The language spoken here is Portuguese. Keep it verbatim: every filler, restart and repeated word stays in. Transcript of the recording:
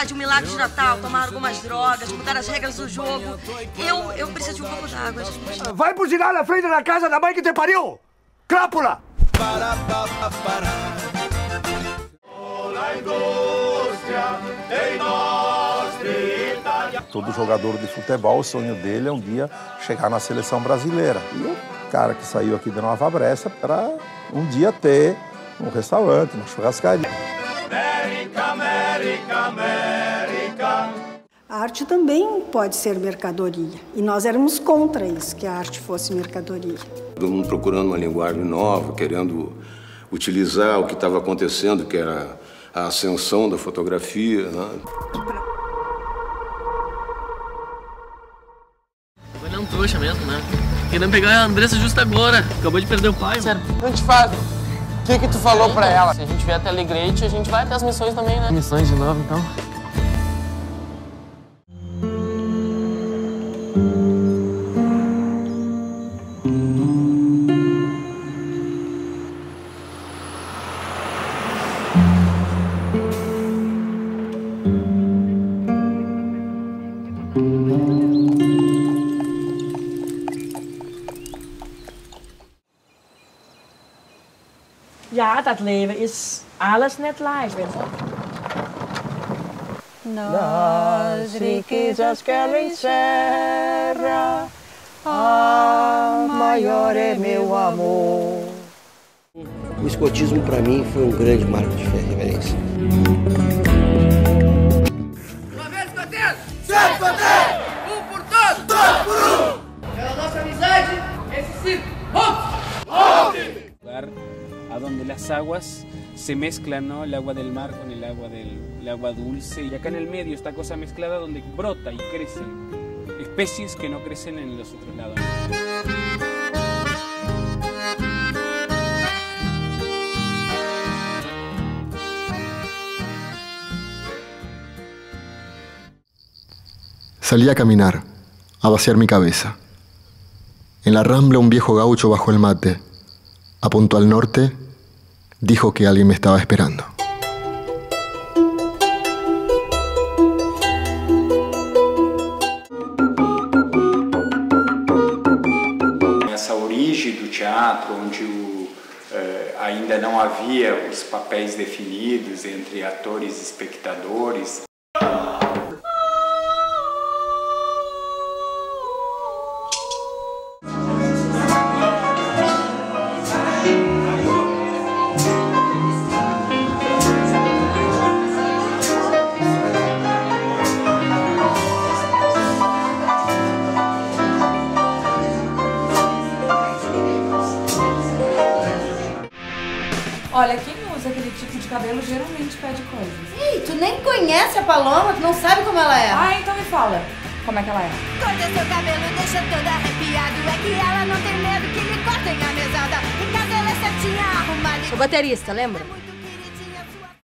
participar de um milagre de Natal, tomar algumas drogas, mudar as regras do jogo. Eu, eu preciso de um pouco d'água, gente. Vai buzinar na frente da casa da mãe que te pariu! Crápula! Todo jogador de futebol, o sonho dele é um dia chegar na seleção brasileira. E o cara que saiu aqui de Nova Bressa para um dia ter um restaurante, uma churrascaria. América, América, América. A arte também pode ser mercadoria. E nós éramos contra isso, que a arte fosse mercadoria. Todo mundo procurando uma linguagem nova, querendo utilizar o que estava acontecendo, que era a ascensão da fotografia, né? Ele é um trouxa mesmo, né? Querendo pegar a Andressa justo agora. Acabou de perder o pai. Sério, não te faz. O que que tu falou é, pra ela? Se a gente vier até Alegrete, a gente vai até as missões também, né? Missões de novo, então. Ja, dat leven is alles net live. Nós riquezas que ela encerra, a maior é meu amor. O escotismo para mim foi um grande marco de referência. Uma vez escoteiro! Sempre escoteiro! Um por todos! Todos por um! Pela nossa amizade, esse ciclo, rompe! Rompe! A donde las aguas se mezclan, ¿no? El agua del mar con el agua, del, el agua dulce. Y acá en el medio esta cosa mezclada donde brota y crecen especies que no crecen en los otros lados. Salí a caminar, a vaciar mi cabeza. En la rambla un viejo gaucho bajó el mate. Apuntó al norte, dijo que alguien me estaba esperando. Essa origem do teatro, onde o, eh, ainda não havia os papéis definidos entre atores e espectadores. Olha, quem usa aquele tipo de cabelo geralmente pede coisas. Ei, tu nem conhece a Paloma, tu não sabe como ela é. Ah, então me fala, como é que ela é? Corta seu cabelo, deixa todo arrepiado. É que ela não tem medo que lhe cortem a mesada. Em casa ela é certinha, arrumada. O baterista, lembra?